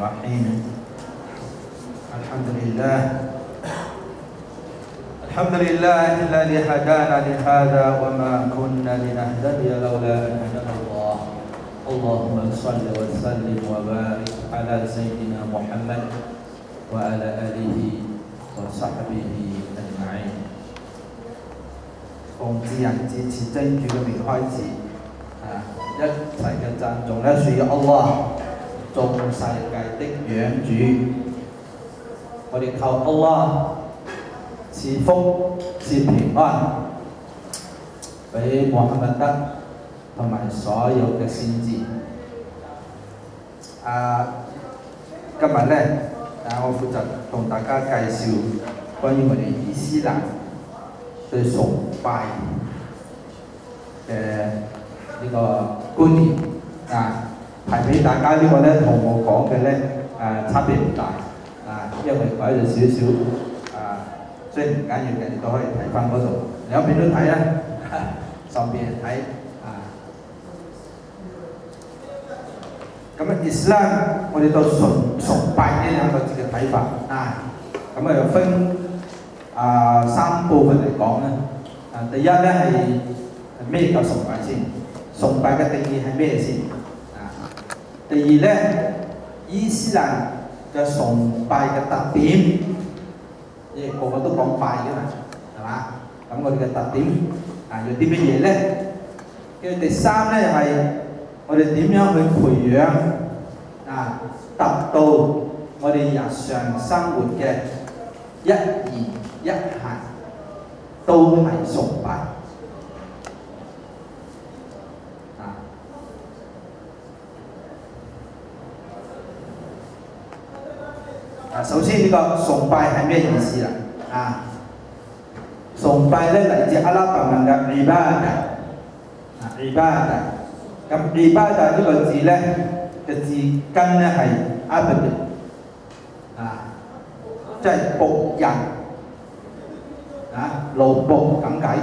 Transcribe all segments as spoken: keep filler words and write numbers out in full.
الرحيم الحمد لله الحمد لله الذي هدانا لهذا وما كنا لنهتدي لولا أن هدانا الله اللهم صل وسلم وبارك على سيدنا محمد وعلى آله وصحبه أجمعين 奉至人至慈真主嘅名開始啊！一齊嘅讚頌咧，屬於 Allah 眾世界的養主。我哋求 Allah 賜福賜平安俾穆罕默德同埋所有嘅先知。啊，今日咧啊，我負責同大家介紹關於我哋伊斯蘭對崇拜嘅呢個觀念啊，提俾大家呢個咧，同我講嘅咧誒差別唔大啊，因為改咗少少啊，雖然唔緊要嘅，你都可以睇翻嗰度，兩邊都睇啦，上邊睇啊。咁啊，Islam 我哋對崇崇拜呢兩個字嘅睇法啊，咁啊又分啊三部分嚟講咧。啊，第一咧係咩叫崇拜先？崇拜嘅定義係咩先？啊，第二咧，伊斯蘭嘅崇拜嘅特點，因為個個都講拜嘅嘛，係嘛？咁我哋嘅特點啊有啲乜嘢咧？跟住第三咧係我哋點樣去培養啊，達到我哋日常生活嘅一言一行都係崇拜。啊，首先呢個崇拜係咩意思啦？啊，崇拜咧嚟自阿拉伯文嘅 ibadah， 啊 ibadah， 咁 ibadah 呢個字咧嘅字根咧係 abd， 啊，即係僕人，啊，奴僕咁解。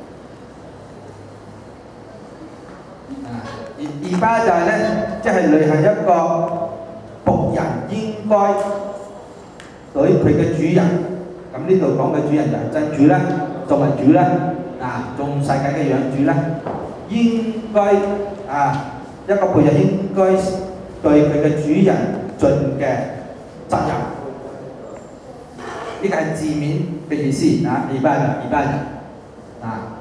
啊，而 ibadah 咧即係履行一個僕人應該對佢嘅主人，咁呢度講嘅主人就係真主啦，作為主啦，啊，眾世界嘅養主啦，應該啊一個僕人應該對佢嘅主人盡嘅責任，呢個係字面嘅意思啊，一般嘅一般嘅啊。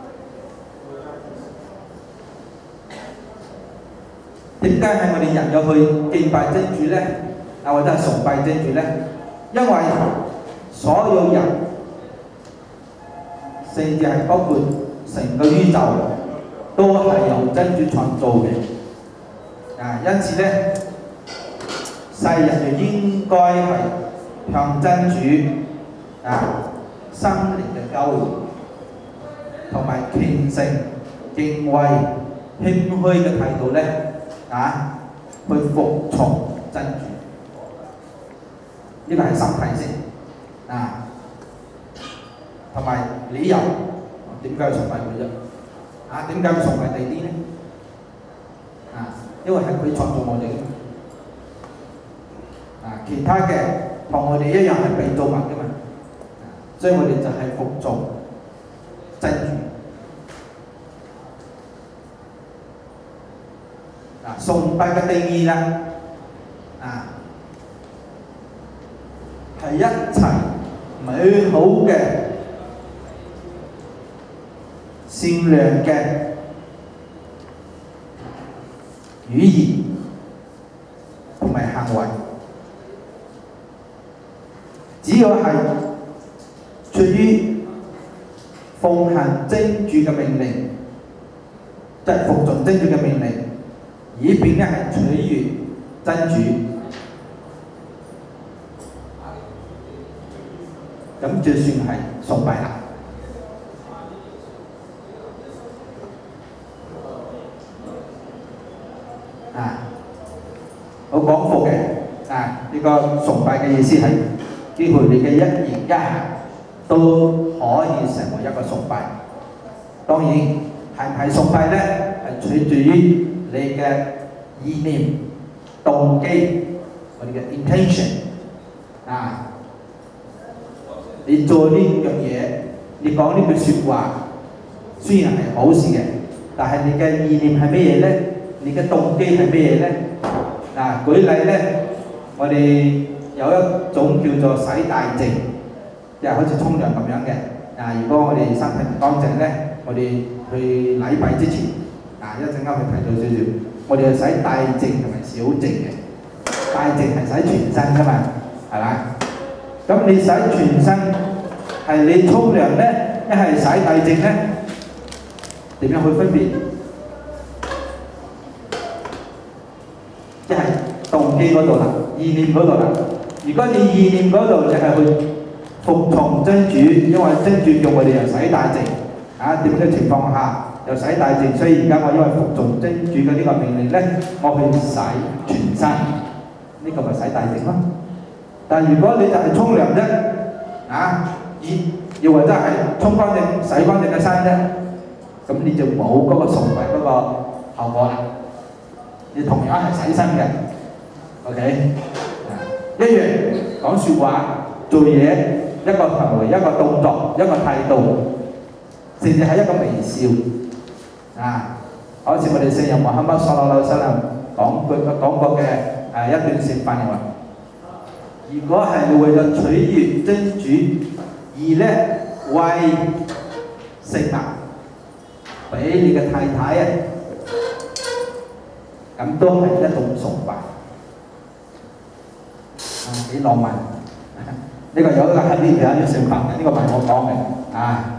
點解係我哋人要去敬拜真主咧？啊，或者係崇拜真主咧？因為所有人，甚至係包括成個宇宙，都係由真主創造嘅。啊，因此咧，世人就應該係向真主啊心靈嘅交換，同埋虔誠、敬畏、謙虛嘅態度咧，啊，去服從真主。呢個係心態先啊，同埋理由點解要崇拜佢啫？啊，點解要崇拜第啲咧？啊，因為係佢創造我哋嘅嘛。啊，其他嘅同我哋一樣係被造物嘅嘛，所以我哋就係服從真主。啊，崇拜嘅定義啦，啊。係一切美好嘅、善良嘅語言同埋行為，只要係出於奉行真主嘅命令，即係服從真主嘅命令，以便咧係取悅真主。咁就算係崇拜啦。啊，好廣闊嘅啊！呢、這個崇拜嘅意思係幾乎你嘅一言一行都可以成為一個崇拜。當然係唔係崇拜咧，係取決於你嘅意念、動機我哋嘅 intention 啊，你做呢樣嘢，你講呢句説話，雖然係好事嘅，但係你嘅意念係咩嘢咧？你嘅動機係咩嘢咧？嗱，舉例咧，我哋有一種叫做洗大淨，即係好似沖涼咁樣嘅。啊，如果我哋身體唔乾淨咧，我哋去禮拜之前，啊一陣間去提到少少，我哋去洗大淨同埋小淨嘅。大淨係洗全身㗎嘛，係咪？咁你洗全身係你沖涼咧，一係洗大淨咧，點樣去分別？即係動機嗰度啦，意念嗰度啦。如果你意念嗰度就係去服從真主，因為真主叫我哋又洗大淨，啊點嘅情況下又洗大淨，所以而家我因為服從真主嘅呢個命令咧，我去洗全身，呢個咪洗大淨咯。但係如果你就係沖涼啫，啊熱又或者係沖乾淨、洗乾淨嘅身啫，咁你就冇嗰個崇拜嗰個效果啦。你同樣係洗身嘅 ，OK， 一樣講説話、做嘢，一個行為、一個動作、一個態度，甚至係一個微笑，啊，好似我哋聖人穆罕默德所羅拉塞勒講句講過嘅誒一段説法嘅話，如果係為咗取悅真主而咧為食物俾你嘅太太啊，咁都係一種崇拜，啊幾浪漫！呢個有一個喺呢條有啲説法嘅，呢個唔係我講嘅，啊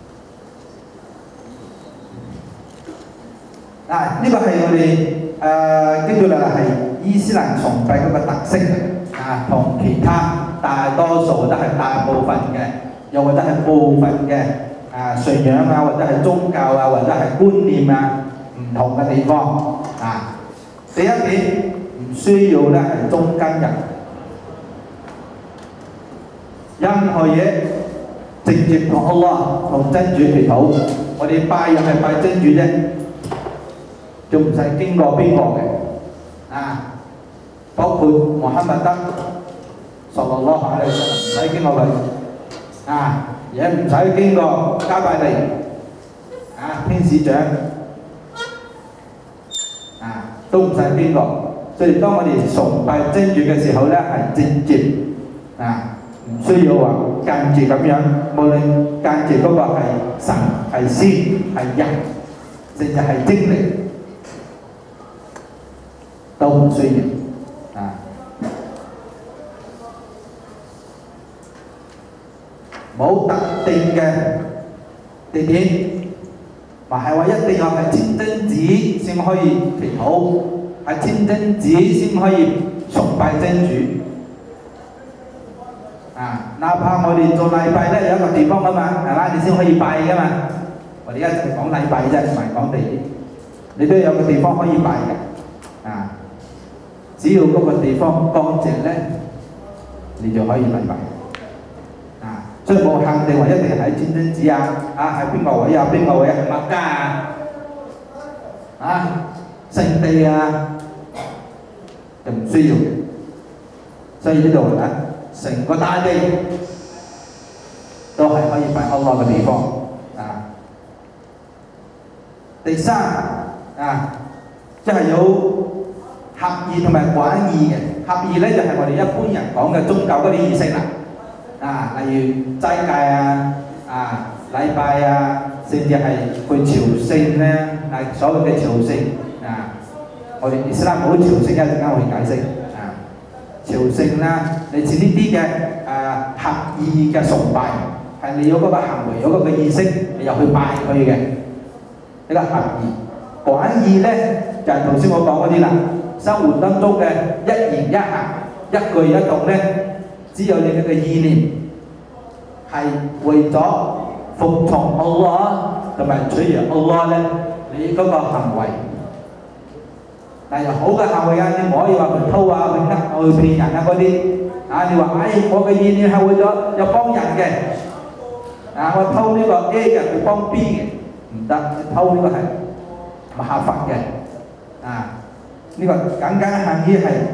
嗱呢個係我哋誒跟住落嚟係伊斯蘭崇拜嗰個特色啊，同其他大多數都係大部分嘅，又或者係部分嘅啊信仰啊，或者係宗教啊，或者係觀念啊唔同嘅地方啊。第一點唔需要咧係中間人，任何嘢直接同安拉同真主祈禱，我哋拜又係拜真主啫，仲唔使經過邊個嘅啊？包括穆罕默德صلى الله عليه وسلم唔使經過佢啊，也唔使經過加百利啊天使長啊。都唔使邊個，所以當我哋崇拜真主嘅時候咧，係直接啊，唔需要話間接咁樣。無論間接嗰個係神、係仙、係人，甚至係精靈，都唔需要啊。冇特定嘅地點。唔係話一定要係清真寺先可以祈禱，係清真寺先可以崇拜真主。啊，哪怕我哋做禮拜咧有一個地方噶嘛，係嘛，你先可以拜噶嘛。我哋而家就講禮拜啫，唔係講地點。你都有個地方可以拜嘅。啊，只要嗰個地方乾淨咧，你就可以禮拜。所以冇限定話一定喺清真寺啊，啊喺邊個位啊，邊個位啊，麥加啊，啊聖地啊，就唔需要嘅。所以呢度咧，成個大地都係可以拜安拉嘅地方啊。第三啊，即係有合意同埋廣義嘅。合意咧就係我哋一般人講嘅宗教嗰啲儀式啦。啊，例如齋戒啊、啊禮拜啊，甚至係去朝聖咧，係所謂嘅朝聖啊。我哋伊斯蘭冇朝聖，一陣間會解釋啊。朝聖啦，類似呢啲嘅誒合意嘅崇拜，係你有嗰個行為，有嗰個意識，你又去拜佢嘅呢個合意。廣義咧就係頭先我講嗰啲啦，生活當中嘅一言一行、一舉一動咧。只有你嘅意念係為咗服從安拉同埋取悅安拉咧，你嗰個行為，但係好嘅行為啊，你唔可以話去偷啊、去呃、去騙人啊嗰啲啊。你話唉，我嘅意念係為咗有幫人嘅啊，我偷呢個 A 嘅去幫 B 嘅，唔得，你偷呢個係麻煩嘅啊。呢個僅僅限於係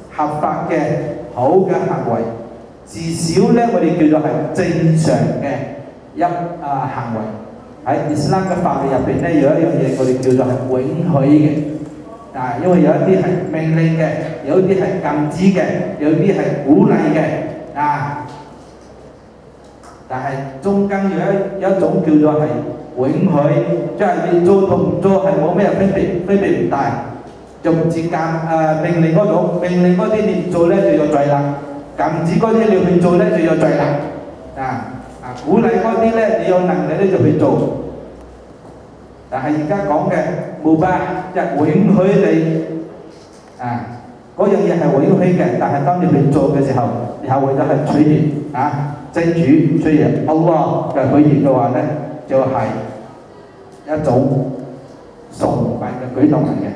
合法嘅好嘅行為，至少咧我哋叫做係正常嘅一啊行為。喺 Islam 嘅法律入邊咧，有一樣嘢我哋叫做係允許嘅，啊，因為有一啲係命令嘅，有啲係禁止嘅，有啲係鼓勵嘅，啊，但係中間有一有一種叫做係允許，即係你做同唔做係冇咩分別，分別唔大。就唔似禁誒命令嗰種，命令嗰啲你唔做咧就有罪啦，禁止嗰啲你去做咧就有罪啦，啊啊鼓勵嗰啲咧你有能力咧就去做。但係而家講嘅冇辦，即係允許你啊嗰樣嘢係允許嘅，但係當你去做嘅時候，你係為咗係取悅啊真主，取悅 Allah 嘅許願嘅話咧，就係、是、一種崇拜嘅舉動嚟嘅。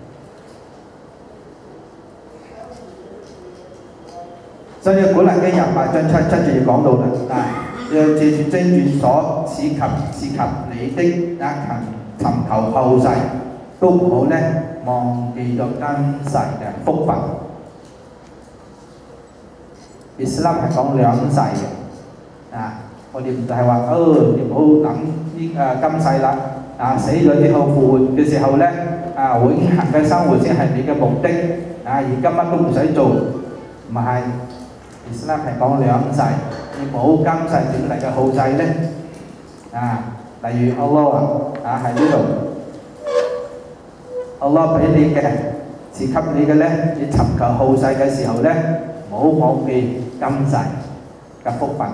所以《古蘭經》廿八章七七節就講到啦，啊，要借住真主所賜及賜及你的啊尋尋求後世，都唔好咧忘記咗今世嘅福分。Islam 係講兩世嘅，啊，我哋唔就係話，哦，你唔好諗呢誒今世啦，啊死咗之後復活嘅時候咧，啊永恆嘅生活先係你嘅目的，啊而今乜都唔使做，唔係。Islam 係講兩世，你冇今世點嚟嘅後世咧？啊，例如 Allah 啊喺呢度 ，Allah 俾你嘅，賜給你嘅咧，你尋求後世嘅時候咧，唔好忘記今世嘅福分。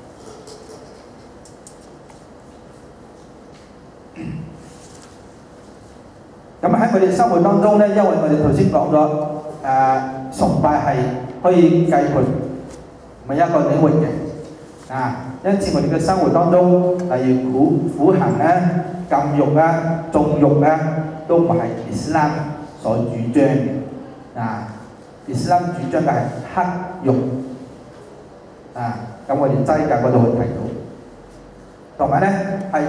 咁喺我哋生活當中咧，因為我哋頭先講咗誒崇拜係可以計盤。唔係一個領域嘅，啊，因此我哋嘅生活當中，例如苦苦行啊、禁欲啊、縱欲啊，都唔係 Islam 所主張嘅，啊 ，Islam 主張嘅係黑欲，啊，咁我哋齋戒嗰度會睇到，同埋咧係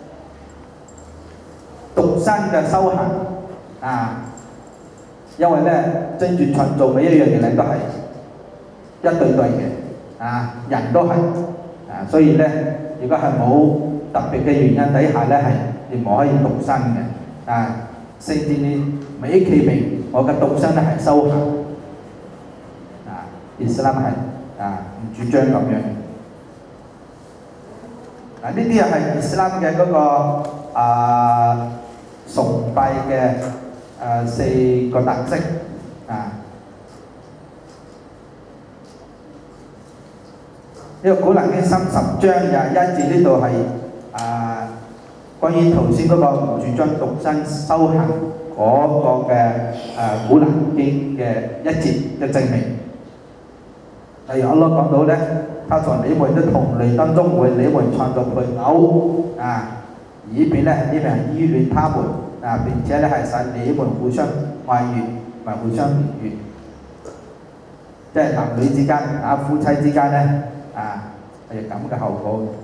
獨身嘅修行，啊，因為咧真主創造每一樣嘢嚟都係一對對嘅。啊，人都係啊，所以咧，如果係冇特別嘅原因底下咧，係你唔可以獨身嘅啊。甚至你美其名我嘅獨身咧係修行啊 ，Islam 係啊唔主張咁樣。嗱、啊，呢啲又係 Islam 嘅嗰、那個啊崇拜嘅誒四個特色啊。呢個《古蘭經》三十章廿一節呢度係啊，關於頭先嗰個唔主張獨身修行嗰個嘅誒《古蘭經》嘅一節嘅證明。例如Allah講到咧，他在你們的同類當中為你們創造配偶啊，以便咧呢邊係依戀他們啊，並且咧係使你們互相愛悅同埋互相憐悅，即係男女之間啊夫妻之間咧。啊，係咁嘅後果。